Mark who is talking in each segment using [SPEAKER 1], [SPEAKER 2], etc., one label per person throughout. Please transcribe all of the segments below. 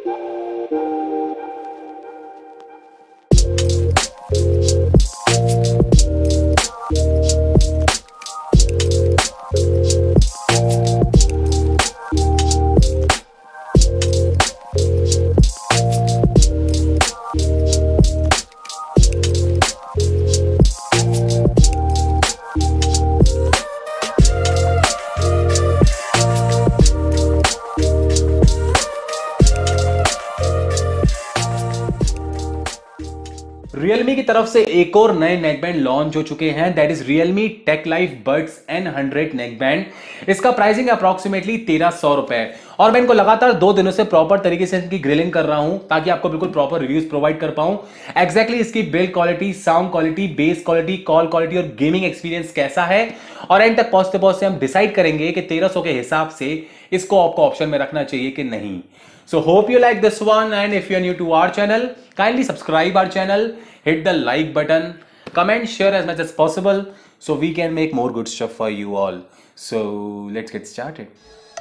[SPEAKER 1] Realme की तरफ से एक और नए नेकबैंड लॉन्च हो चुके हैं, that is Realme Tech Life Buds N100 neckband. इसका प्राइसिंग अप्रॉक्सीमेटली 1300 रुपए, और मैं इनको लगातार 2 दिनों से प्रॉपर तरीके से इनकी ग्रिलिंग कर रहा हूं ताकि आपको बिल्कुल प्रॉपर रिव्यूज प्रोवाइड कर पाऊं। एग्जैक्टली इसकी build quality, sound quality, bass quality, call quality और गेमिंग एक्सपीरियंस कैसा है, और एंड तक पहुंचते पहुंचते हम डिसाइड करेंगे कि 1300 के हिसाब से इसको आपको ऑप्शन में रखना चाहिए कि नहीं। So hope you like this one, and if you are new to our channel, kindly subscribe our channel, hit the like button, comment, share as much as possible so we can make more good stuff for you all. So let's get started.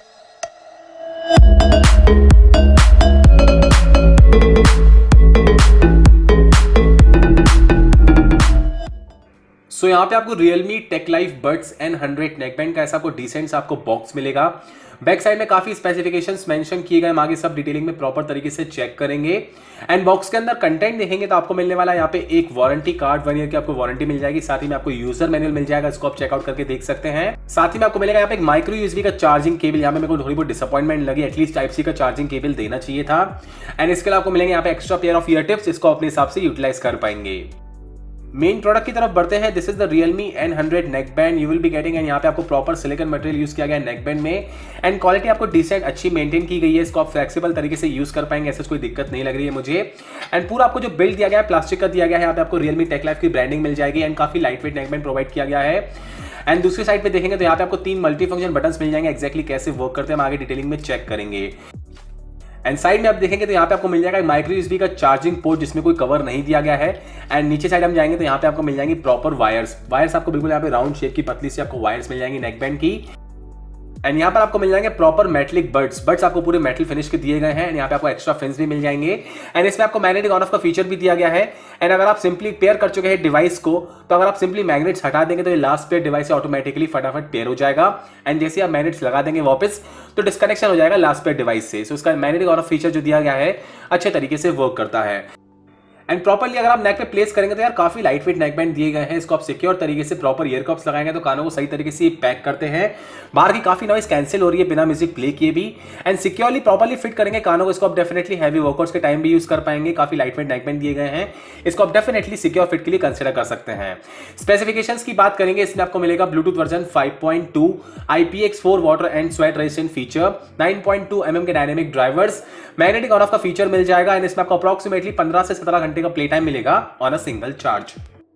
[SPEAKER 1] सो यहाँ पे आपको Realme Tech Life Buds N100 neckband का ऐसा आपको decent सा आपको box मिलेगा। Back side में काफी स्पेसिफिकेशंस मेंशन किए गए, हम आगे सब डिटेलिंग में प्रॉपर तरीके से चेक करेंगे। एंड बॉक्स के अंदर कंटेंट देखेंगे तो आपको मिलने वाला है यहाँ पे एक वारंटी कार्ड, 1 ईयर की आपको वारंटी मिल जाएगी। साथ ही में आपको यूजर मैनुअल मिल जाएगा, इसको आप चेकआउट करके देख सकते हैं। साथ ही में आपको मिलेगा यहाँ पे एक माइक्रो यूएसबी का चार्जिंग केबल। यहाँ पे मेरे को थोड़ी बहुत डिसअपॉइंटमेंट लगी, एटलीस्ट टाइप सी का चार्जिंग केबल देना चाहिए था। एंड इसके अलावा आपको मिलेंगे यहाँ पे extra pair of ear tips, इसको अपने हिसाब से यूटिलाइज कर पाएंगे। मेन प्रोडक्ट की तरफ बढ़ते हैं। This is the Realme N100 neckband you will be getting, and यहाँ पे आपको प्रॉपर सिलिकॉन मटेरियल यूज किया गया है नेकबैंड में, एंड क्वालिटी आपको डिसेंट अच्छी मेंटेन की गई है। इसको आप फ्लेक्सिबल तरीके से यूज कर पाएंगे, ऐसे कोई दिक्कत नहीं लग रही है मुझे। एंड पूरा आपको जो बिल्ड दिया गया है प्लास्टिक का दिया गया है। यहाँ पे आपको Realme Tech Life की ब्रांडिंग मिल जाएगी, एंड काफी लाइट वेट नेकबैंड प्रोवाइड किया गया है। एंड दूसरी साइड पे देखेंगे तो यहाँ पे आपको 3 मल्टी फंक्शन बटन्स मिल जाएंगे। एक्जैक्टली कैसे वर्क करते हैं हम आगे डिटेलिंग में चेक करेंगे। एंड साइड में आप देखेंगे तो यहाँ पे आपको मिल जाएगा माइक्रो यूएसबी का चार्जिंग पोर्ट, जिसमें कोई कवर नहीं दिया गया है। एंड नीचे साइड हम जाएंगे तो यहाँ पे आपको मिल जाएंगी प्रॉपर वायर्स आपको बिल्कुल यहाँ पे राउंड शेप की पतली सी आपको वायर्स मिल जाएंगी नेकबैंड की। एंड यहाँ पर आपको मिल जाएंगे प्रॉपर मेटलिक बड्स आपको पूरे मेटल फिनिश के दिए गए हैं। एंड यहाँ पे आपको एक्स्ट्रा फिन्स भी मिल जाएंगे, एंड इसमें आपको मैग्नेटिक ऑन ऑफ का फीचर भी दिया गया है। एंड अगर आप सिंपली पेयर कर चुके हैं डिवाइस को, तो अगर आप सिंपली मैग्नेट्स हटा देंगे तो ये लास्ट पेयर डिवाइस से ऑटोमेटिकली फटाफट पेयर हो जाएगा। एंड जैसे आप मैग्नेट्स लगा देंगे वापस तो डिस्कनेक्शन हो जाएगा लास्ट पेयर डिवाइस से। सो उसका मैग्नेटिक ऑन ऑफ फीचर जो दिया गया है अच्छे तरीके से वर्क करता है। एंड प्रॉपर्ली अगर आप नेक पे प्लेस करेंगे तो यार काफी लाइट वेट नेक बैंड दिए गए हैं। इसको आप सिक्योर तरीके से प्रॉपर ईयर कप्स लगाएंगे तो कानों को सही तरीके से पैक करते हैं। बाहर की काफी नॉइस कैंसिल हो रही है बिना म्यूजिक प्ले किए भी। एंड सिक्योरली प्रॉपर्ली फिट करेंगे कानों को, इसको आप डेफिनेटली हैवी वर्कआउट्स के टाइम भी यूज कर पाएंगे। काफी लाइट वेट नेक बैंड दिए गए हैं, इसको आप डेफिनेटली सिक्योर फिट के लिए कंसिडर कर सकते हैं। स्पेसिफिकेशंस की बात करेंगे, इसमें आपको मिलेगा Bluetooth version 5.2, IPX4 water and sweat resistant feature, 9.2 mm के dynamic drivers, magnetic on off का फीचर मिल जाएगा। एंड इसमें आपको अप्रॉक्सीमेटली 15 से 17 घंटे का प्ले टाइम मिलेगा ऑन अ सिंगल चार्ज।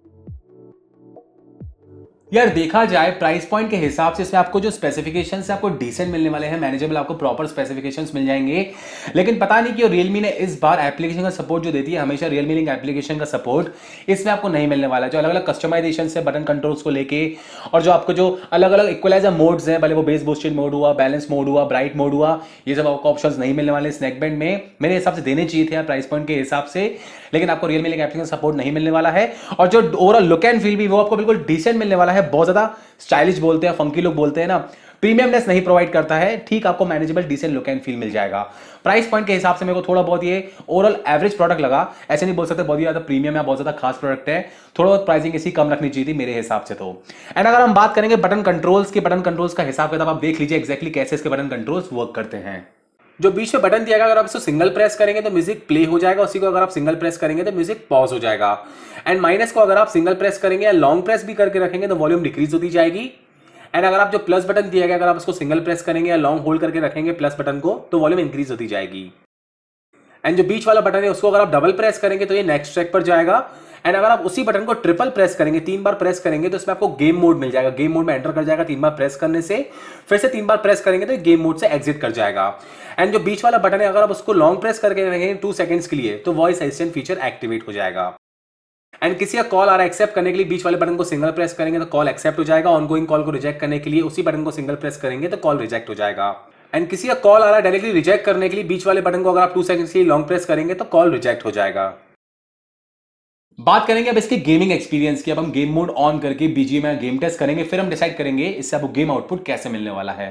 [SPEAKER 1] यार देखा जाए प्राइस पॉइंट के हिसाब से इसमें आपको जो स्पेसिफिकेशंस है आपको डिसेंट मिलने वाले हैं, मैनेजेबल आपको प्रॉपर स्पेसिफिकेशंस मिल जाएंगे। लेकिन पता नहीं क्यों Realme ने इस बार एप्लीकेशन का सपोर्ट जो देती है हमेशा Realme लिंक एप्लीकेशन का सपोर्ट इसमें आपको नहीं मिलने वाला। जो अलग अलग कस्टमाइजेशन है बटन कंट्रोल्स को लेके, और जो आपको जो अलग अलग इक्वलाइजर मोड्स हैं, भले वो बेस बूस्टेड मोड हुआ, बैलेंस मोड हुआ, ब्राइट मोड हुआ, ये सब आपको ऑप्शंस नहीं मिलने वाले स्नैक बैंड में। मेरे हिसाब से देने चाहिए थे यार प्राइस पॉइंट के हिसाब से, लेकिन आपको Realme लिंक एप्लीकेशन सपोर्ट नहीं मिलने वाला है। और जो ओवरऑल लुक एंड फील भी वो आपको बिल्कुल डिसेंट मिलने वाला है। बहुत ज्यादा स्टाइलिश बोलते हैं, फंकी लुक बोलते हैं ना, प्रीमियमनेस नहीं प्रोवाइड करता है। ठीक आपको manageable decent look and feel मिल जाएगा। प्राइस पॉइंट के हिसाब से मेरे को थोड़ा बहुत ये ओवरऑल एवरेज प्रोडक्ट लगा, ऐसे नहीं बोल सकते बहुत ज्यादा प्रीमियम या बहुत ज्यादा खास प्रोडक्ट है। थोड़ा बहुत प्राइसिंग इसी कम रखनी चाहिए थी मेरे हिसाब से तो। एंड अगर हम बात करेंगे बटन कंट्रोल्स का हिसाब किताब आप देख लीजिए एक्जैक्टली कैसे इसके बटन कंट्रोल्स वर्क करते हैं। जो बीच में बटन दिया गया अगर आप इसको सिंगल प्रेस करेंगे तो म्यूजिक प्ले हो जाएगा, उसी को अगर आप सिंगल प्रेस करेंगे तो म्यूजिक पॉज हो जाएगा। एंड माइनस को अगर आप सिंगल प्रेस करेंगे या लॉन्ग प्रेस भी करके रखेंगे तो वॉल्यूम डिक्रीज होती जाएगी। एंड अगर आप जो प्लस बटन दिया गया अगर आप उसको सिंगल प्रेस करेंगे या लॉन्ग होल्ड करके रखेंगे प्लस बटन को तो वॉल्यूम इंक्रीज होती जाएगी। एंड जो बीच वाला बटन है उसको अगर आप डबल प्रेस करेंगे तो ये नेक्स्ट ट्रैक पर जाएगा। एंड अगर आप उसी बटन को ट्रिपल प्रेस करेंगे, 3 बार प्रेस करेंगे तो इसमें आपको गेम मोड मिल जाएगा। गेम मोड में एंटर कर जाएगा 3 बार प्रेस करने से, फिर से 3 बार प्रेस करेंगे तो गेम मोड से एग्जिट कर जाएगा। एंड जो बीच वाला बटन है अगर आप उसको लॉन्ग प्रेस करके रखेंगे 2 सेकंड्स के लिए तो वॉइस असिस्टेंट फीचर एक्टिवेट हो जाएगा। एंड किसी का कॉल आ रहा है एक्सेप्ट करने के लिए बीच वाले बटन को सिंगल प्रेस करेंगे तो कॉल एक्सेप्ट हो जाएगा। ऑनगोइंग कॉल को रिजेक्ट करने के लिए उसी बटन को सिंगल प्रेस करेंगे तो कॉल रिजेक्ट हो जाएगा। एंड किसी का कॉल आ रहा है डायरेक्टली रिजेक्ट करने के लिए बीच वाले बटन को अगर आप 2 सेकंड्स के लिए लॉन्ग प्रेस करेंगे तो कॉल रिजेक्ट हो जाएगा। बात करेंगे अब इसके गेमिंग एक्सपीरियंस की। अब हम गेम मोड ऑन करके बीजीएमआई में गेम टेस्ट करेंगे, फिर हम डिसाइड करेंगे इससे आपको गेम आउटपुट कैसे मिलने वाला है।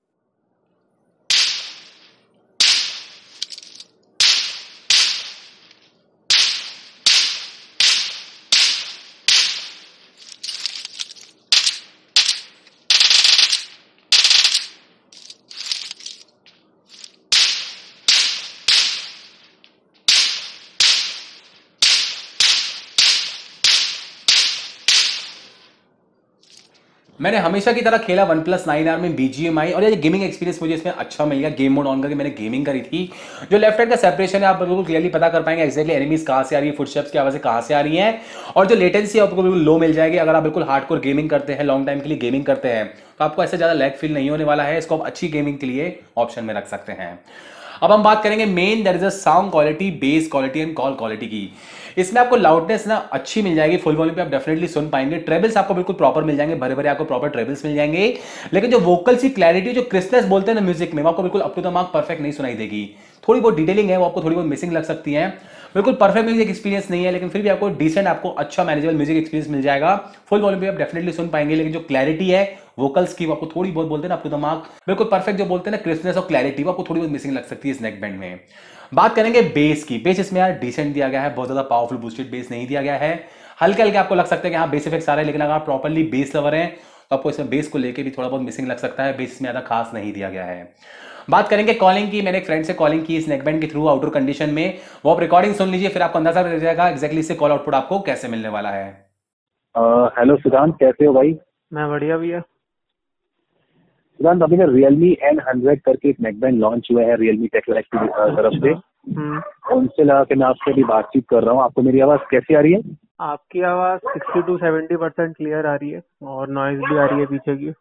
[SPEAKER 1] मैंने हमेशा की तरह खेला OnePlus 9R में BGMI, और ये गेमिंग एक्सपीरियंस मुझे इसमें अच्छा मिल गया। गेम मोड ऑन करके मैंने गेमिंग करी थी। जो लेफ्ट हैंड का सेपरेशन है आप बिल्कुल क्लियरली पता कर पाएंगे एक्जैक्टली एनिमीज कहां से आ रही है, फुटस्टेप्स की आवाजें कहां से आ रही हैं, और जो लेटेंसी है आपको बिल्कुल लो मिल जाएगी। अगर आप बिल्कुल हार्डकोर गेमिंग करते हैं, लॉन्ग टाइम के लिए गेमिंग करते हैं, तो आपको ऐसे ज्यादा लैग फील नहीं होने वाला है। इसको आप अच्छी गेमिंग के लिए ऑप्शन में रख सकते हैं। अब हम बात करेंगे main, that is a sound quality, bass quality and call quality की। इसमें आपको लाउडनेस ना अच्छी मिल जाएगी, फुल वॉल्यूम पे आप डेफिनेटली सुन पाएंगे। ट्रेबल्स आपको बिल्कुल प्रॉपर मिल जाएंगे, भरे भरे आपको प्रॉपर ट्रेबल्स मिल जाएंगे। लेकिन जो वोकल्स की क्लैरिटी, जो क्रिस्पनेस बोलते हैं ना म्यूजिक में, वो आपको बिल्कुल up to the mark perfect नहीं सुनाई देगी। थोड़ी बहुत डिटेलिंग है वो आपको थोड़ी बहुत मिसिंग लग सकती है। बिल्कुल परफेक्ट म्यूजिक एक्सपीरियंस नहीं है, लेकिन फिर भी आपको डिसेंट, आपको अच्छा मैनेजेबल म्यूजिक एक्सपीरियंस मिल जाएगा। फुल वॉल्यूम पे आप डेफिनेटली सुन पाएंगे, लेकिन जो क्लैरिटी है वोकल्स की, वो आपको थोड़ी बहुत बोलते हैं ना अप टू द मार्क, बिल्कुल परफेक्ट जो बोलते हैं ना क्रिस्पनेस और क्लैरिटी, वो आपको थोड़ी बहुत मिसिंग लग सकती है इस नेक बैंड में। बात करेंगे बेस की। बेस इसमें यार डिसेंट दिया गया है, बहुत ज्यादा पावरफुल बूस्टेड बेस नहीं दिया गया है। हल्के हल्के आपको लग सकता है कि हाँ बेस इफेक्ट्स आ रहे हैं, लेकिन अगर आप प्रॉपर्ली बेस लवर हैं तो आपको इसमें बेस को लेके भी थोड़ा बहुत मिसिंग लग सकता है। बेस में ज्यादा खास नहीं दिया गया है। बात करेंगे कॉलिंग की। मैंने एक फ्रेंड से कॉलिंग की इस नेकबैंड के थ्रू आउटडोर कंडीशन में, वो आप रिकॉर्डिंग सुन लीजिए, फिर आपको अंदाजा लग जाएगा एक्जैक्टली इससे कॉल आउटपुट आपको कैसे मिलने वाला है।
[SPEAKER 2] हेलो सिद्धांत, कैसे हो भाई?
[SPEAKER 3] मैं बढ़िया भैया।
[SPEAKER 2] सिद्धांत, अभी ना Realme N100 करके एक नेकबैंड लॉन्च हुआ है Realme टेक लाइफ की तरफ से। उनसे लगा के मैं आपसे अभी बातचीत कर रहा हूँ। आपको मेरी आवाज कैसी आ रही है?
[SPEAKER 3] आपकी आवाज 60 to 70% क्लियर आ रही है, और नॉइज भी आ रही है पीछे की।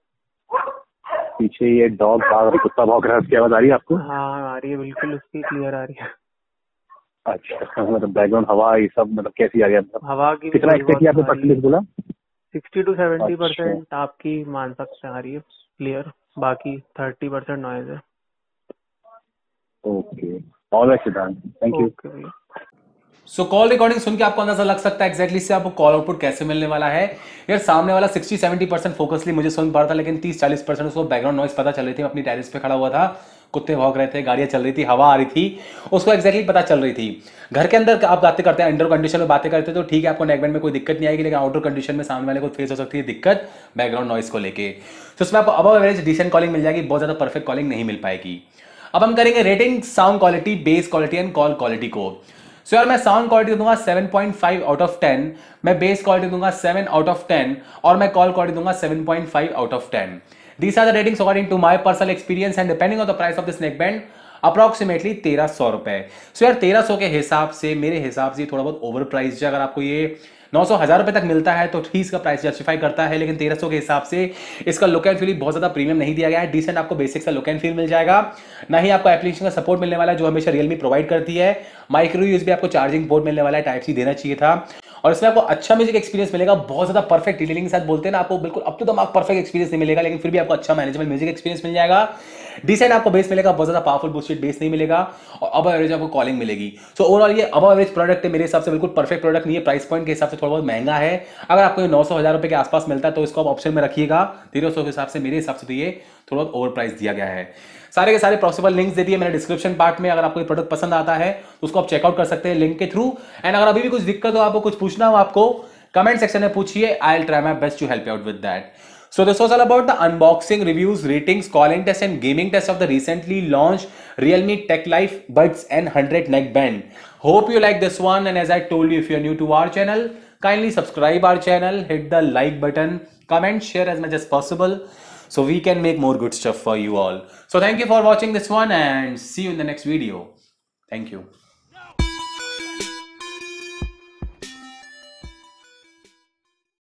[SPEAKER 2] पीछे ये डॉग भाग रहा, कुत्ता भौंक रहा है, उसकी आवाज आ रही है आपको?
[SPEAKER 3] हाँ आ रही है, बिल्कुल उसकी क्लियर आ रही है।
[SPEAKER 2] अच्छा, मतलब बैकग्राउंड हवा ये सब मतलब कैसी आ रही है? मतलब
[SPEAKER 3] हवा की
[SPEAKER 2] कितना एक्सपेक्ट आप परसेंटेज बोला?
[SPEAKER 3] 60 to 70% आपकी मान सकते आ रही है क्लियर, बाकी 30% नॉइज है।
[SPEAKER 2] Okay, alright Siddhant, thank you.
[SPEAKER 3] Okay भैया।
[SPEAKER 1] सो कॉल रिकॉर्डिंग सुन के आपको अंदाजा लग सकता है एक्जैक्टली से आपको कॉल आउटपुट कैसे मिलने वाला है। यार सामने वाला 60-70% फोकसली मुझे सुन पा रहा था, लेकिन 30-40% उसको बैकग्राउंड नॉइज पता चल रही थी। अपनी टेरेस पे खड़ा हुआ था, कुत्ते भौंक रहे थे, गाड़ियां चल रही थी, हवा आ रही थी, उसको एक्जैक्टली पता चल रही थी। घर के अंदर आप बातें करते हैं, इंडोर कंडीशन में बातें करते हैं तो ठीक है, आपको नेकबैंड में कोई दिक्कत नहीं आएगी, लेकिन आउटडोर कंडीशन में सामने वाले को फेस हो सकती है दिक्कत बैकग्राउंड नॉइज को लेके। तो उसमें आपको अबव एवरेज डिसेंट कॉलिंग मिल जाएगी, बहुत ज्यादा परफेक्ट कॉलिंग नहीं मिल पाएगी। अब हम करेंगे rating sound quality, bass quality and call quality को। सो यार मैं साउंड क्वालिटी दूंगा 7.5 आउट ऑफ 10, मैं बेस क्वालिटी दूंगा 7 आउट ऑफ 10, और मैं कॉल क्वालिटी दूंगा 7.5 out of 10। These are the ratings according to my personal experience and depending on the price of this neckband, approximately 1300 रुपए। सो यार 1300 के हिसाब से, मेरे हिसाब से थोड़ा बहुत ओवर प्राइस है। अगर आपको ये 900-1000 रुपए तक मिलता है तो ठीक इसका प्राइस जस्टिफाई करता है, लेकिन 1300 के हिसाब से इसका लुक एंड फील बहुत ज्यादा प्रीमियम नहीं दिया गया है। डिसेंट आपको बेसिक सा लुक एंड फील मिल जाएगा, ना ही आपको एप्लीकेशन का सपोर्ट मिलने वाला है जो हमेशा रियलमी प्रोवाइड करती है। माइक्रो यूएसबी आपको चार्जिंग पोर्ट मिलने वाला है, टाइप सी देना चाहिए था, और इसमें आपको अच्छा म्यूजिक एक्सपीरियंस मिलेगा। बहुत ज्यादा परफेक्ट डिटेलिंग के साथ बोलते हैं ना, आपको बिल्कुल up to the mark perfect experience नहीं मिलेगा, लेकिन फिर भी आपको अच्छा मैनेजेबल म्यूजिक एक्सपीरियंस मिल जाएगा। डिसेंट आपको बेस मिलेगा, बहुत ज्यादा पावरफुल बूस्टेड बेस नहीं मिलेगा, और अब एवरेज आपको कॉलिंग मिलेगी। सो ओवरऑल ये अब एवरेज प्रोडक्ट है मेरे हिसाब से, बिल्कुल परफेक्ट प्रोडक्ट नहीं है। प्राइस पॉइंट के हिसाब से थोड़ा बहुत महंगा है। अगर आपको ये 900-1000 रुपए के आसपास मिलता है तो इसको आप ऑप्शन में रखिएगा। 1300 के हिसाब से, मेरे हिसाब से तो ये थोड़ा बहुत ओवर प्राइस दिया गया है। सारे के सारे पॉसिबल लिंक्स दे दिए मैंने डिस्क्रिप्शन पार्ट में। अगर आपको ये प्रोडक्ट पसंद आता है तो उसको आप चेकआउट कर सकते हैं लिंक के थ्रू। एंड अगर अभी भी कुछ दिक्कत हो, आपको कुछ पूछना हो, आपको कमेंट सेक्शन में पूछिए, I will try my best to help you out with that. So this was all about the unboxing, reviews, ratings, calling test and gaming test of the recently launched Realme Tech Life Buds N100 neckband. Hope you like this one, and as I told you, if you are new to our channel, kindly subscribe our channel, hit the like button, comment, share as much as possible so we can make more good stuff for you all. So thank you for watching this one and see you in the next video. Thank you.